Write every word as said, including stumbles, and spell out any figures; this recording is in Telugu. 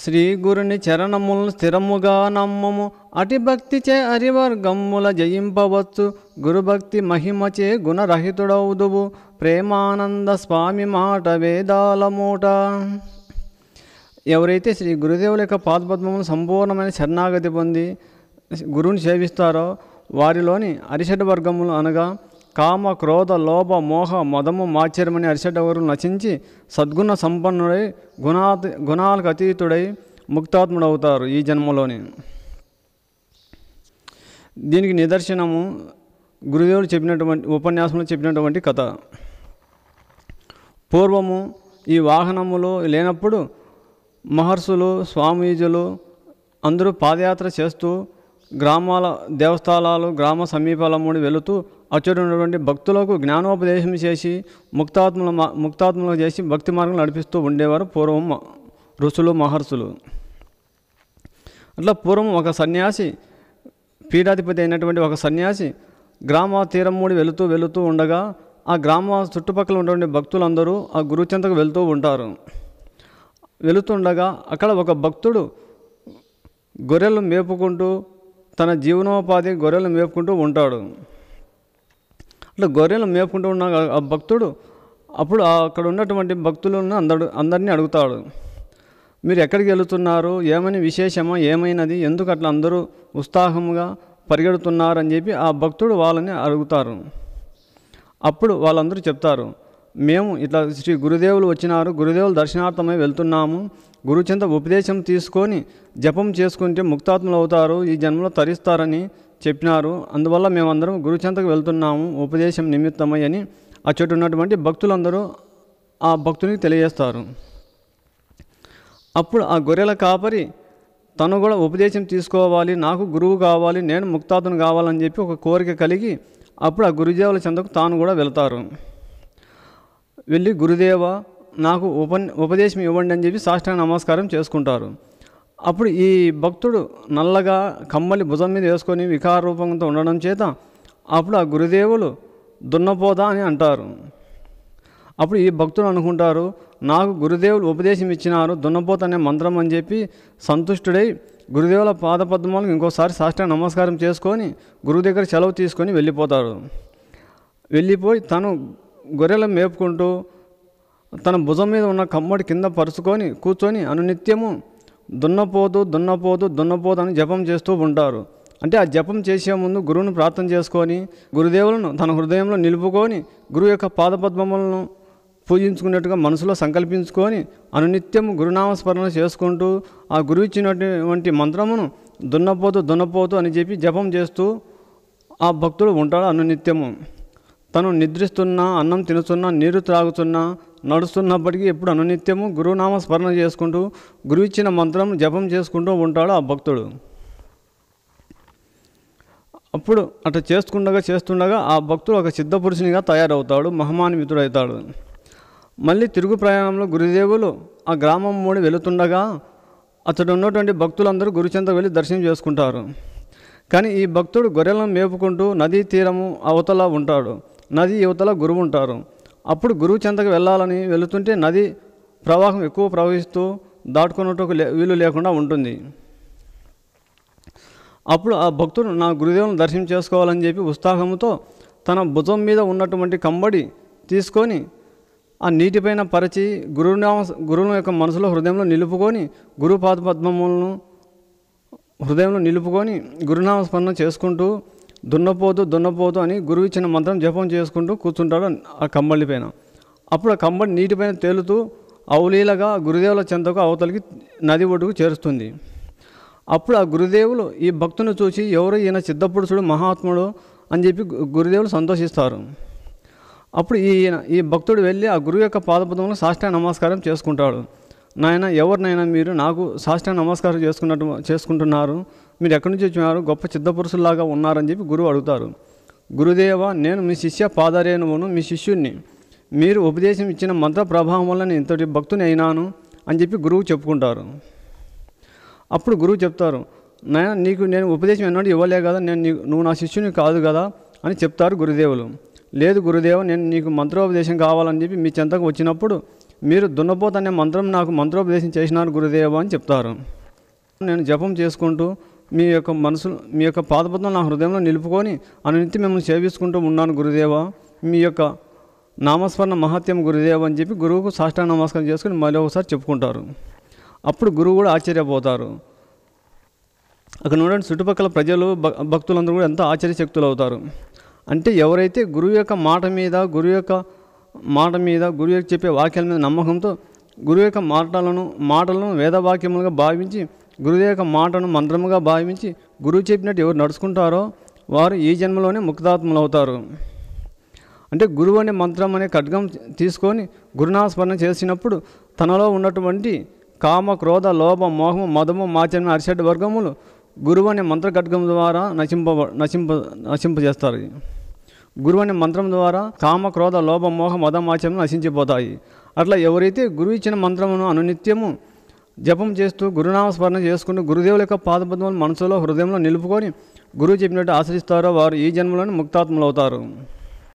శ్రీ గురుని చరణములను స్థిరముగా నమ్మము, అటి భక్తిచే అరివర్గమ్ముల జయింపవచ్చు. గురుభక్తి మహిమచే గుణరహితుడవుదువు, ప్రేమానంద స్వామి మాట వేదాల మూట. ఎవరైతే శ్రీ గురుదేవుల యొక్క పాదపద్మమును సంపూర్ణమైన శరణాగతి పొంది గురువుని సేవిస్తారో వారిలోని అరిషడ్ వర్గములు అనగా కామ, క్రోధ, లోభ, మోహ, మదము, మాత్సర్యమని అరిషడ్ వర్గములు నశించి సద్గుణ సంపన్నుడై గుణా గుణాలకు అతీతుడై ముక్తాత్ముడవుతారు ఈ జన్మలోని. దీనికి నిదర్శనము గురుదేవులు చెప్పినటువంటి ఉపన్యాసంలో చెప్పినటువంటి కథ. పూర్వము ఈ వాహనములు లేనప్పుడు మహర్షులు, స్వామీజులు అందరూ పాదయాత్ర చేస్తూ గ్రామాల దేవస్థానాలు గ్రామ సమీపాలముడి వెళుతూ అచ్చడు ఉన్నటువంటి భక్తులకు జ్ఞానోపదేశం చేసి ముక్తాత్మల ముక్తాత్మలు చేసి భక్తి మార్గం నడిపిస్తూ ఉండేవారు పూర్వం ఋషులు, మహర్షులు. అట్లా పూర్వం ఒక సన్యాసి, పీఠాధిపతి అయినటువంటి ఒక సన్యాసి గ్రామ తీరముడి వెళుతూ వెళుతూ ఉండగా ఆ గ్రామ చుట్టుపక్కల ఉన్నటువంటి భక్తులందరూ ఆ గురువు చెంతకు వెళుతూ ఉంటారు. వెళుతుండగా అక్కడ ఒక భక్తుడు గొర్రెలు మేపుకుంటూ తన జీవనోపాధి గొర్రెలు మేపుకుంటూ ఉంటాడు. అట్లా గొర్రెలు మేపుకుంటూ ఉన్న ఆ భక్తుడు అప్పుడు అక్కడ ఉన్నటువంటి భక్తులను అందరు అందరినీ అడుగుతాడు, మీరు ఎక్కడికి వెళుతున్నారు, ఏమని విశేషమా, ఏమైనది, ఎందుకు అట్లా అందరూ ఉత్సాహంగా పరిగెడుతున్నారు అని చెప్పి ఆ భక్తుడు వాళ్ళని అడుగుతారు. అప్పుడు వాళ్ళందరూ చెప్తారు, మేము ఇట్లా శ్రీ గురుదేవులు వచ్చినారు, గురుదేవులు దర్శనార్థమై వెళ్తున్నాము, గురువు చెంత ఉపదేశం తీసుకొని జపం చేసుకుంటే ముక్తాత్ములు అవుతారు, ఈ జన్మలో తరిస్తారని చెప్పినారు, అందువల్ల మేమందరం గురువు చెంతకు వెళ్తున్నాము ఉపదేశం నిమిత్తమై అని ఆ చోటు ఉన్నటువంటి భక్తులందరూ ఆ భక్తునికి తెలియజేస్తారు. అప్పుడు ఆ గొర్రెల కాపరి తను కూడా ఉపదేశం తీసుకోవాలి, నాకు గురువు కావాలి, నేను ముక్తాత్ముని కావాలని చెప్పి ఒక కోరిక కలిగి అప్పుడు ఆ గురుదేవుల చెంతకు తాను కూడా వెళ్తారు. వెళ్ళి గురుదేవ నాకు ఉప ఉపదేశం ఇవ్వండి అని చెప్పి సాష్టాంగ నమస్కారం చేసుకుంటారు. అప్పుడు ఈ భక్తుడు నల్లగా కమ్మలి భుజం మీద వేసుకొని వికార రూపంతో ఉండడం చేత అప్పుడు ఆ గురుదేవులు దున్నపోదా అని అంటారు. అప్పుడు ఈ భక్తులు అనుకుంటారు, నాకు గురుదేవులు ఉపదేశం ఇచ్చినారు దున్నపోత అనే మంత్రం అని చెప్పి సంతుష్టుడై గురుదేవుల పాదపద్మాలకు ఇంకోసారి సాష్టాంగ నమస్కారం చేసుకొని గురువు దగ్గర సెలవు తీసుకొని వెళ్ళిపోతాడు. వెళ్ళిపోయి తను గొర్రెలను మేపుకుంటూ తన భుజం మీద ఉన్న కమ్మడి కింద పరుచుకొని కూర్చొని అనునిత్యము దున్నపోదు దున్నపోదు దున్నపోదు అని జపం చేస్తూ ఉంటారు. అంటే ఆ జపం చేసే ముందు గురువును ప్రార్థన చేసుకొని గురుదేవులను తన హృదయంలో నిలుపుకొని గురువు యొక్క పాదపద్మములను పూజించుకున్నట్టుగా మనసులో సంకల్పించుకొని అనునిత్యము గురునామస్మరణ చేసుకుంటూ ఆ గురువు ఇచ్చినటువంటి మంత్రమును దున్నపోతూ దున్నపోతూ అని చెప్పి జపం చేస్తూ ఆ భక్తుడు ఉంటాడు అనునిత్యము. తను నిద్రిస్తున్నా, అన్నం తినుతున్నా, నీరు త్రాగుతున్నా, నడుస్తున్నప్పటికీ ఎప్పుడు అనునిత్యము గురునామ స్మరణ చేసుకుంటూ గురువు ఇచ్చిన మంత్రం జపం చేసుకుంటూ ఉంటాడు ఆ భక్తుడు. అప్పుడు అట్లా చేసుకుండగా చేస్తుండగా ఆ భక్తుడు ఒక సిద్ధపురుషునిగా తయారవుతాడు, మహమాన్వితుడవుతాడు. మళ్ళీ తిరుగు ప్రయాణంలో గురుదేవులు ఆ గ్రామం మూడి వెళుతుండగా అతడు ఉన్నటువంటి భక్తులందరూ గురుచెంతకు వెళ్ళి దర్శనం చేసుకుంటారు. కానీ ఈ భక్తుడు గొర్రెలను మేపుకుంటూ నదీ తీరము అవతల ఉంటాడు, నది యువతల గురువు ఉంటారు. అప్పుడు గురువు చెంతకు వెళ్ళాలని వెళుతుంటే నది ప్రవాహం ఎక్కువ ప్రవహిస్తూ దాటుకున్నట్టు వీలు లేకుండా ఉంటుంది. అప్పుడు ఆ భక్తుడు నా గురుదేవుని దర్శనం చేసుకోవాలని చెప్పి ఉత్సాహంతో తన భుజం మీద ఉన్నటువంటి కంబడి తీసుకొని ఆ నీటిపైన పరిచి గురునామ గురువుల యొక్క మనసులో హృదయంలో నిలుపుకొని గురు పాద పద్మములను హృదయంలో నిలుపుకొని గురునామ స్మరణ చేసుకుంటూ దున్నపోతూ దున్నపోతూ అని గురువు ఇచ్చిన మంత్రం జపం చేసుకుంటూ కూర్చుంటాడు ఆ కంబళి పైన. అప్పుడు ఆ కంబళి నీటిపైన తేలుతూ అవలీలగా గురుదేవుల చెంతకు అవతలికి నది ఒడ్డుకు చేరుస్తుంది. అప్పుడు ఆ గురుదేవులు ఈ భక్తుని చూసి ఎవరు ఈయన సిద్ధపురుషుడు మహాత్ముడు అని చెప్పి గురుదేవులు సంతోషిస్తారు. అప్పుడు ఈయన ఈ భక్తుడు వెళ్ళి ఆ గురువు యొక్క పాదపద్మములకు సాష్టాంగ నమస్కారం చేసుకుంటాడు. నాయన ఎవరినైనా మీరు నాకు సాష్టాంగ నమస్కారం చేసుకున్నట్టు చేసుకుంటున్నారు, మీరు ఎక్కడి నుంచి వచ్చినారు, గొప్ప సిద్ధపురుషుల్లాగా ఉన్నారని చెప్పి గురువు అడుగుతారు. గురుదేవ నేను మీ శిష్య పాదరేణువును, మీ శిష్యుణ్ణి, మీరు ఉపదేశం ఇచ్చిన మంత్ర ప్రభావం వల్ల నేను ఇంతటి భక్తుని అయినాను అని చెప్పి గురువు చెప్పుకుంటారు. అప్పుడు గురువు చెప్తారు, నాయన నీకు నేను ఉపదేశం ఎన్నడూ ఇవ్వలే కదా, నేను నీ నువ్వు నా శిష్యుని కాదు కదా అని చెప్తారు గురుదేవులు. లేదు గురుదేవ నేను నీకు మంత్రోపదేశం కావాలని చెప్పి మీ చెంతకు వచ్చినప్పుడు మీరు దున్నపోత అనే మంత్రం నాకు మంత్రోపదేశం చేసినారు గురుదేవ అని చెప్తారు. నేను జపం చేసుకుంటూ మీ యొక్క మనసు మీ యొక్క పాదపద్మం నా హృదయంలో నిలుపుకొని అనునిత్యం మిమ్మల్ని సేవించుకుంటూ ఉన్నాను గురుదేవ, మీ యొక్క నామస్మరణ మహత్యం గురుదేవ అని చెప్పి గురువుకు సాష్టాంగ నమస్కారం చేసుకుని మళ్ళీ ఒకసారి చెప్పుకుంటారు. అప్పుడు గురువు కూడా ఆశ్చర్యపోతారు. అక్కడ ఉన్నటువంటి చుట్టుపక్కల ప్రజలు భక్తులందరూ కూడా ఎంతో ఆశ్చర్యశక్తులు అవుతారు. అంటే ఎవరైతే గురువు యొక్క మాట మీద గురువు యొక్క మాట మీద గురువు యొక్క చెప్పే వాక్యాల మీద నమ్మకంతో గురువు యొక్క మాటలను మాటలను వేదవాక్యములుగా భావించి గురువు యొక్క మాటను మంత్రముగా భావించి గురువు చెప్పినట్టు ఎవరు నడుచుకుంటారో వారు ఈ జన్మలోనే ముక్తాత్ములు అవుతారు. అంటే గురువు అనే మంత్రం అనే ఖడ్గం తీసుకొని గురునామస్మరణ చేసినప్పుడు తనలో ఉన్నటువంటి కామ క్రోధ లోభ మోహము మదము మాచర్యం అరిషడ్ వర్గములు గురువు అనే మంత్ర ఖడ్గం ద్వారా నశింప నశింప నశింపజేస్తారు. గురువు అనే మంత్రం ద్వారా కామ క్రోధ లోభ మోహ మద మాచర్యం నశించిపోతాయి. అట్లా ఎవరైతే గురువు ఇచ్చిన మంత్రమును అనునిత్యము జపం చేస్తూ గురునామస్మరణ చేసుకుంటూ గురుదేవుల యొక్క పాదపద్మములు మనసులో హృదయంలో నిలుపుకొని గురువు చెప్పినట్టు ఆచరిస్తారో వారు ఈ జన్మలోనే ముక్తాత్ములు అవుతారు.